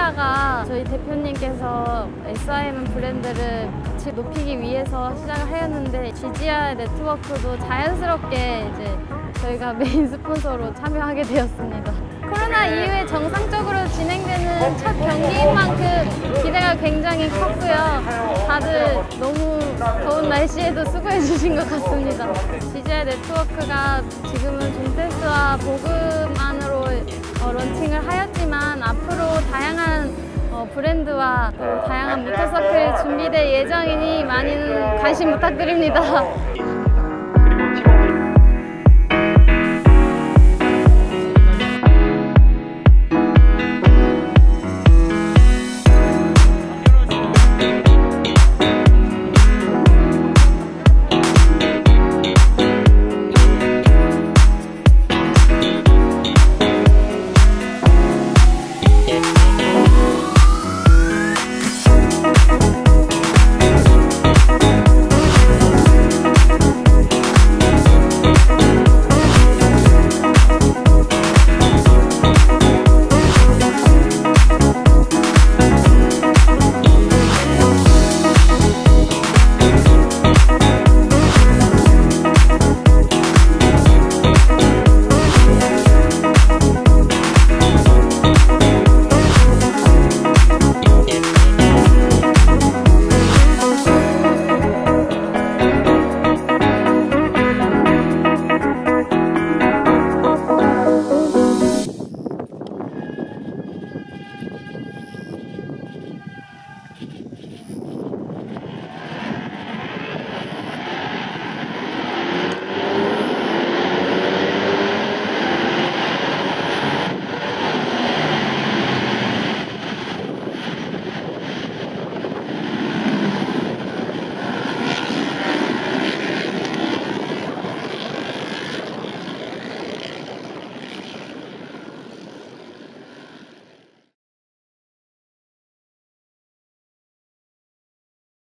하시다가 저희 대표님께서 SIM 브랜드를 같이 높이기 위해서 시작을 하였는데 GGR 네트워크도 자연스럽게 이제 저희가 메인 스폰서로 참여하게 되었습니다. 코로나 이후에 정상적으로 진행되는 첫 경기인 만큼 기대가 굉장히 컸고요. 다들 너무 더운 날씨에도 수고해 주신 것 같습니다. GGR 네트워크가 지금은 존테스와 보그만으로 런칭을 하였지만 앞으로 다양한 브랜드와 또 다양한 모터서클이 준비될 예정이니 많은 관심 부탁드립니다.